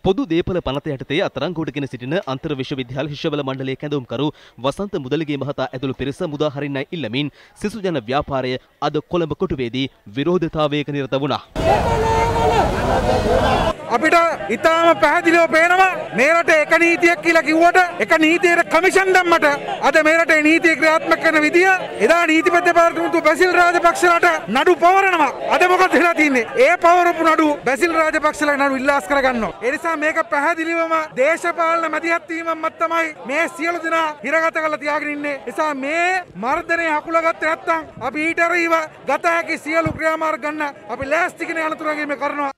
පොදු දේපල පනත යටතේ අත්අඩංගුවටගෙන සිටින අන්තර් විශ්වවිද්‍යාල ශිෂ්‍යබල මණ්ඩලයේ කැඳවුම්කරු වසන්ත මුදලිගේ මහතා ඇතුළු පිරිස මුදා හරින්නයි ඉල්ලමින් සිසු ජන ව්‍යාපාරය අද කොළඹ කොටුවේදී විරෝධතාවයක නිරත වුණා. අපිට ඉතාම පැහැදිලිව පේනවා මේ රටේ එක නීතියක් කියලා කිව්වට එක නීතියකට කමිෂන් දැම්මට අද මේ රටේ නීතිය ක්‍රියාත්මක කරන විදිය එදා නීතිපති දෙපාර්තමේන්තුව බැසිල් රාජපක්ෂලාට නඩු පවරනවා. අද මොකද වෙලා තින්නේ? ඒ පවරපු නඩු බැසිල් රාජපක්ෂලා නඩු ඉල්ලාස් කරගන්නවා. ඒ නිසා මේක පැහැදිලිවම දේශපාලන මැදිහත් වීමක් තමයි මේ සියලු දෙනා හිරගත කරලා තියාගෙන ඉන්නේ. නිසා මේ මර්ධනය හකුලගත්තේ නැත්නම් අපි ඊට එරෙහිව ගත හැකි සියලු ක්‍රියාමාර්ග ගන්න අපි ලෑස්ති කියන අනතුරගෙන මේ කරනවා.